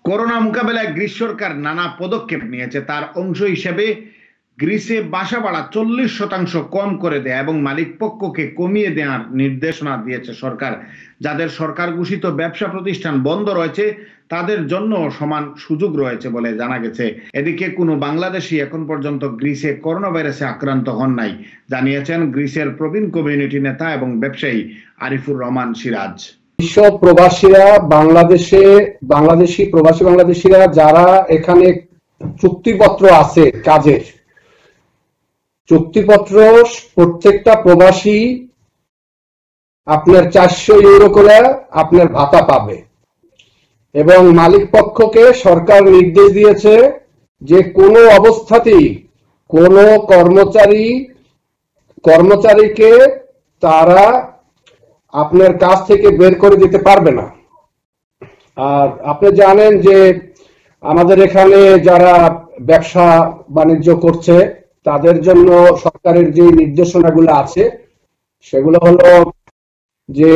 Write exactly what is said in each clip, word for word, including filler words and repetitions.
Corona মোকাবেলায় Greece সরকার নানা পদক্ষেপ নিয়েছে। তার অংশ হিসেবে গ্রিসে বাসা ভাড়া চল্লিশ শতাংশ কম করে দেয়া এবং মালিক পক্ষকে কমিয়ে দেওয়ার নির্দেশনা দিয়েছে সরকার। যাদের সরকার ঘোষিত ব্যবসা প্রতিষ্ঠান বন্ধ রয়েছে তাদের জন্য সমান সুযোগ রয়েছে বলে জানা গেছে। এদিকে কোনো বাংলাদেশি এখন পর্যন্ত গ্রিসে করোনা ভাইরাসে আক্রান্ত হন নাই, জানিয়েছেন গ্রিসের প্রবীণ কমিউনিটি নেতা এবং ব্যবসায়ী আরিফুর রহমান সিরাজ। বিশ্ব প্রবাসীরা বাংলাদেশে বাংলাদেশি প্রবাসী বাংলাদেশিরা যারা এখানে চুক্তিপত্র আছে, কাজের চুক্তিপত্র, প্রত্যেকটা প্রবাসী আপনার চারশো ইউরো করে আপনার ভাতা পাবে এবং মালিক পক্ষকে সরকার নির্দেশ দিয়েছে যে কোনো অবস্থাতেই কোনো কর্মচারী কর্মচারীকে তারা আপনার কাছ থেকে বের করে দিতে পারবে না। আর আপনি জানেন যে আমাদের এখানে যারা ব্যবসা বাণিজ্য করছে তাদের জন্য সরকারের যে নির্দেশনাগুলো আছে সেগুলো হলো যে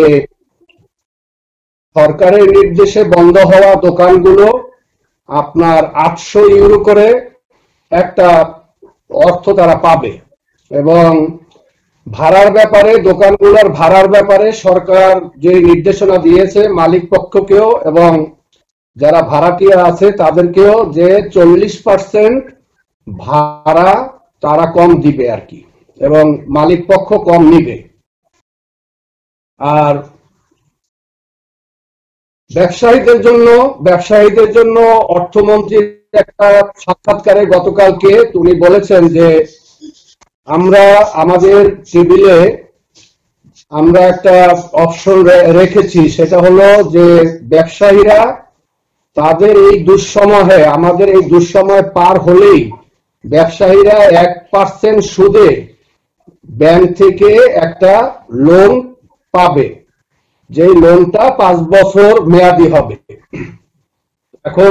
সরকারের নির্দেশে বন্ধ হওয়া দোকানগুলো আপনার আটশো ইউরো করে একটা অর্থ তারা পাবে এবং ভাড়ার ব্যাপারে, দোকানগুলোর ভাড়ার ব্যাপারে সরকার যে নির্দেশনা দিয়েছে মালিক পক্ষকেও এবং যারা ভাড়াটিয়া আছে তাদেরকেও যে চল্লিশ পার্সেন্ট ভাড়া তারা কম দিবে আর কি, এবং মালিক পক্ষ কম নিবে। আর ব্যবসায়ীদের জন্য ব্যবসায়ীদের জন্য অর্থমন্ত্রীর একটা সাক্ষাৎকারে গতকালকে উনি বলেছেন যে আমরা আমাদের টেবিলে আমরা একটা অপশন রেখেছি, সেটা হলো যে ব্যবসায়ীরা তাদের এই দুঃসময়ে আমাদের এই দুঃসময় পার হলেই ব্যবসায়ীরা এক পার্সেন্ট সুদে ব্যাংক থেকে একটা লোন পাবে, যে লোনটা পাঁচ বছর মেয়াদি হবে। এখন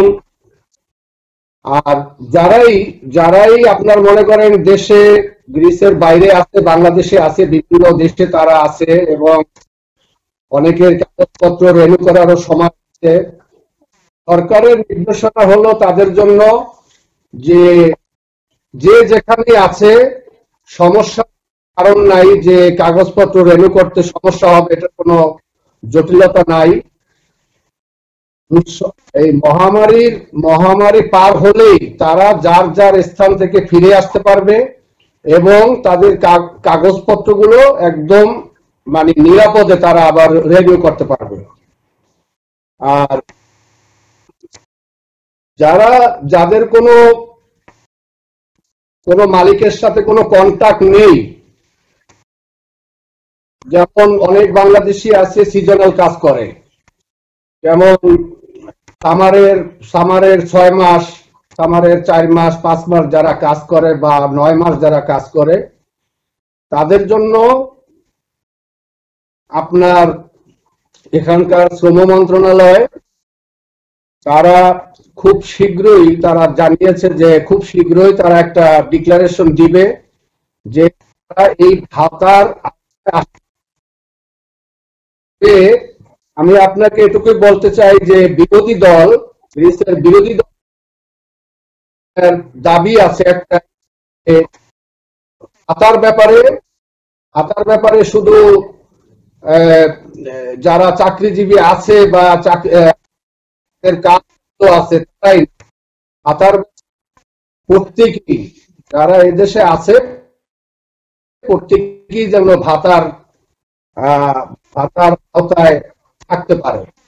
আর যারাই যারাই আপনার মনে করেন দেশে গ্রিসের বাইরে আছে, বাংলাদেশে আছে, বিভিন্ন দেশে তারা আছে এবং অনেকের কাগজপত্র রেনু করারও সময় আছে, সরকারের নির্দেশনা হলো তাদের জন্য যে যে যেখানে আছে সমস্যা কারণ নাই, যে কাগজপত্র রেনু করতে সমস্যা হবে এটা কোনো জটিলতা নাই। এই মহামারীর মহামারী পার হলেই তারা যার যার স্থান থেকে ফিরে আসতে পারবে এবং তাদের কাগজপত্রগুলো একদম মানে নিরাপদে তারা আবার রিনিউ করতে পারবে। আর যারা যাদের কোনো কোনো মালিকের সাথে কোনো কন্টাক্ট নেই, যেমন অনেক বাংলাদেশি আছে সিজনাল কাজ করে, যেমন সামারের সামারের ছয় মাস, সামারের চার মাস, পাঁচ মাস যারা কাজ করে বা নয় মাস যারা কাজ করে, তাদের জন্য আপনার এখানকার শ্রম মন্ত্রণালয় তারা খুব শীঘ্রই তারা জানিয়েছে যে খুব শীঘ্রই তারা একটা ডিক্লারেশন দিবে যে এই ভাতার। আমি আপনাকে এটুকু বলতে চাই যে বিরোধী দল গ্রিসের বিরোধী দল দাবি আছে একটা ভাতার ব্যাপারে ভাতার ব্যাপারে শুধু যারা চাকরিজীবী আছে বা কাজ আছে তাই ভাতার প্রত্যেকেই যারা এদেশে আছে প্রত্যেকেই যেন ভাতার আহ ভাতার আওতায় থাকতে পারে।